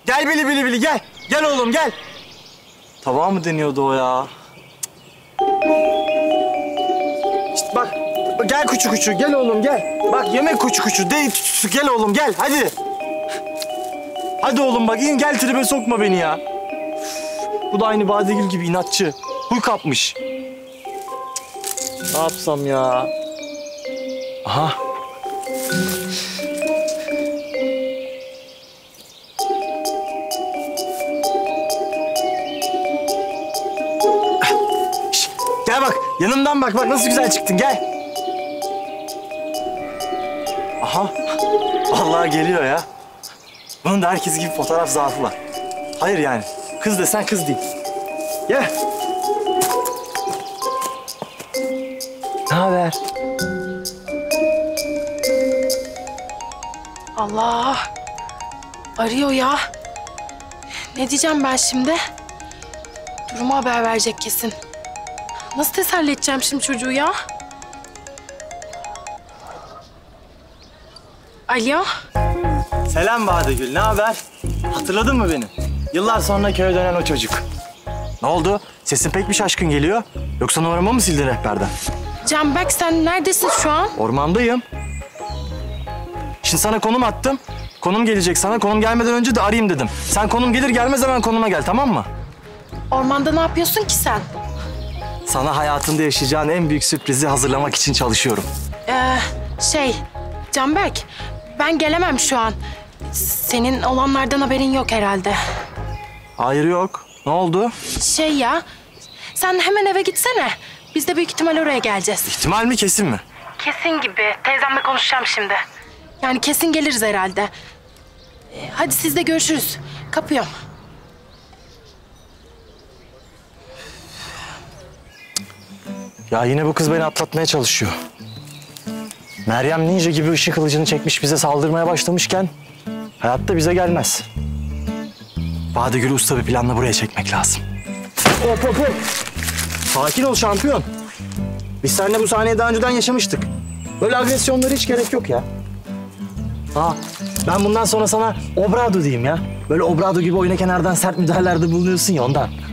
Gel bili bili bili gel. Gel oğlum gel. Tabağa mı deniyordu o ya? İşte bak. Gel kuçu kuçu gel oğlum gel. Bak yemek kuçu kuçu değil gel oğlum gel hadi. Hadi oğlum bak in gel tribe sokma beni ya. Bu da aynı Badegül gibi inatçı. Huy kapmış. Ne yapsam ya? Aha. Şişt, gel bak yanımdan bak nasıl güzel çıktın gel. Aha. Vallahi geliyor ya. Bunun da herkes gibi fotoğraf zaafı var. Hayır yani. Kız desen kız değil. Gel. Ne haber? Allah! Arıyor ya. Ne diyeceğim ben şimdi? Durumu haber verecek kesin. Nasıl teselli edeceğim şimdi çocuğu ya? Alo? Selam Badegül, ne haber? Hatırladın mı beni? Yıllar sonra köye dönen o çocuk. Ne oldu? Sesin pek bir şaşkın geliyor. Yoksa numaramı mı sildin rehberden? Canberk sen neredesin şu an? Ormandayım. Şimdi sana konum attım. Konum gelecek sana. Konum gelmeden önce de arayayım dedim. Sen konum gelir gelmez hemen konuma gel, tamam mı? Ormanda ne yapıyorsun ki sen? Sana hayatında yaşayacağın en büyük sürprizi hazırlamak için çalışıyorum. Canberk, ben gelemem şu an. Senin olanlardan haberin yok herhalde. Hayır yok. Ne oldu? Sen hemen eve gitsene. Biz de büyük ihtimal oraya geleceğiz. İhtimal mi kesin mi? Kesin gibi. Teyzemle konuşacağım şimdi. Yani kesin geliriz herhalde. Hadi siz de görüşürüz. Kapıyorum. Ya yine bu kız beni atlatmaya çalışıyor. Meryem ninja gibi ışın kılıcını çekmiş bize saldırmaya başlamışken hayatta bize gelmez. Badegül'ü usta bir planla buraya çekmek lazım. Hop hop hop. Sakin ol şampiyon. Biz seninle bu sahneyi daha önceden yaşamıştık. Böyle agresyonlara hiç gerek yok ya. Ben bundan sonra sana obrado diyeyim ya. Böyle obrado gibi oyuna kenardan sert müdahalelerde bulunuyorsun ya ondan.